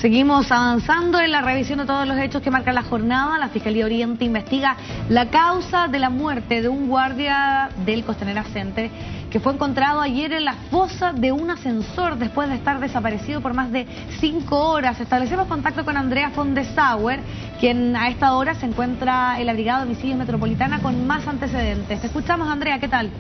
Seguimos avanzando en la revisión de todos los hechos que marcan la jornada. La Fiscalía Oriente investiga la causa de la muerte de un guardia del Costanera Center que fue encontrado ayer en la fosa de un ascensor después de estar desaparecido por más de 5 horas. Establecemos contacto con Andrea Fondesauer, quien a esta hora se encuentra en la Brigada de Homicidios Metropolitana con más antecedentes. Te escuchamos, Andrea, ¿qué tal?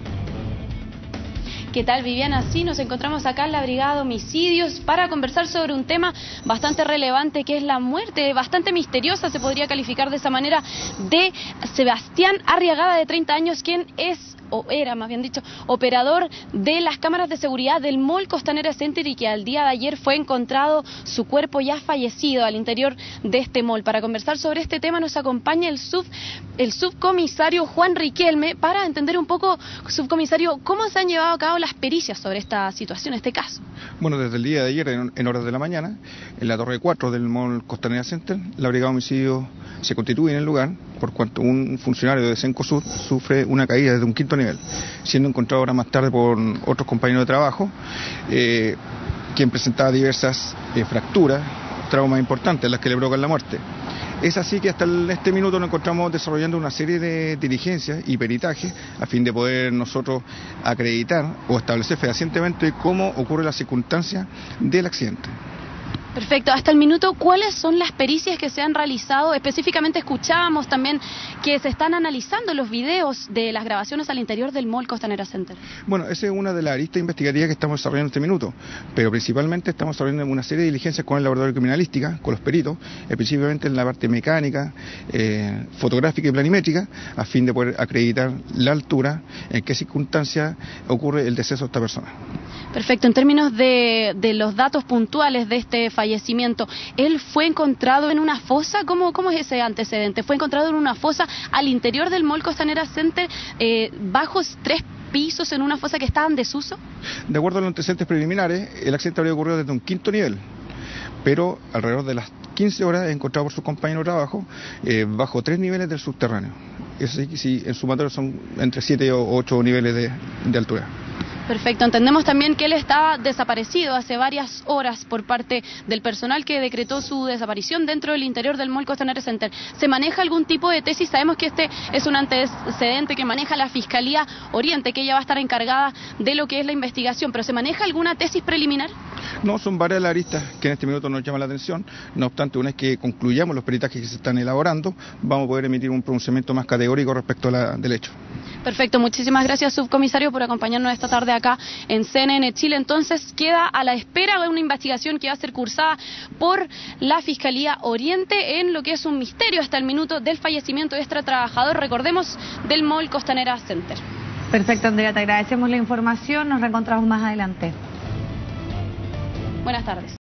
¿Qué tal, Viviana? Sí, nos encontramos acá en la Brigada de Homicidios para conversar sobre un tema bastante relevante, que es la muerte, bastante misteriosa, se podría calificar de esa manera, de Sebastián Arriagada, de 30 años, quien es, o era más bien dicho, operador de las cámaras de seguridad del Mall Costanera Center, y que al día de ayer fue encontrado su cuerpo ya fallecido al interior de este mall. Para conversar sobre este tema nos acompaña el subcomisario Juan Riquelme, para entender un poco, subcomisario, cómo se han llevado a cabo las pericias sobre esta situación, este caso. Bueno, desde el día de ayer, en horas de la mañana, en la torre 4 del Mall Costanera Center, la Brigada de Homicidios se constituye en el lugar por cuanto un funcionario de Cencosud sufre una caída desde un 5º nivel, siendo encontrado horas más tarde por otros compañeros de trabajo, quien presentaba diversas fracturas, traumas importantes, las que le provocan la muerte. Es así que hasta este minuto nos encontramos desarrollando una serie de diligencias y peritajes a fin de poder nosotros acreditar o establecer fehacientemente cómo ocurre la circunstancia del accidente. Perfecto. Hasta el minuto, ¿cuáles son las pericias que se han realizado? Específicamente escuchábamos también que se están analizando los videos de las grabaciones al interior del Mall Costanera Center. Bueno, esa es una de las aristas investigativas que estamos desarrollando en este minuto, pero principalmente estamos desarrollando una serie de diligencias con el laboratorio de criminalística, con los peritos, específicamente en la parte mecánica, fotográfica y planimétrica, a fin de poder acreditar la altura, en qué circunstancias ocurre el deceso de esta persona. Perfecto. En términos de los datos puntuales de este fallecimiento, ¿él fue encontrado en una fosa? ¿Cómo es ese antecedente? ¿Fue encontrado en una fosa al interior del Mall Costanera Center, bajo 3 pisos, en una fosa que estaba en desuso? De acuerdo a los antecedentes preliminares, el accidente habría ocurrido desde un 5º nivel, pero alrededor de las 15 horas es encontrado por sus compañeros de trabajo bajo 3 niveles del subterráneo. Eso sí, en sumatorio son entre 7 o 8 niveles de altura. Perfecto. Entendemos también que él estaba desaparecido hace varias horas por parte del personal que decretó su desaparición dentro del interior del Mall Costanera Center. ¿Se maneja algún tipo de tesis? Sabemos que este es un antecedente que maneja la Fiscalía Oriente, que ella va a estar encargada de lo que es la investigación, pero ¿se maneja alguna tesis preliminar? No, son varias las aristas que en este minuto nos llaman la atención. No obstante, una vez que concluyamos los peritajes que se están elaborando, vamos a poder emitir un pronunciamiento más categórico respecto del hecho. Perfecto, muchísimas gracias, subcomisario, por acompañarnos esta tarde acá en CNN Chile. Entonces queda a la espera de una investigación que va a ser cursada por la Fiscalía Oriente en lo que es un misterio hasta el minuto del fallecimiento de este trabajador, recordemos, del Mall Costanera Center. Perfecto, Andrea, te agradecemos la información, nos reencontramos más adelante. Buenas tardes.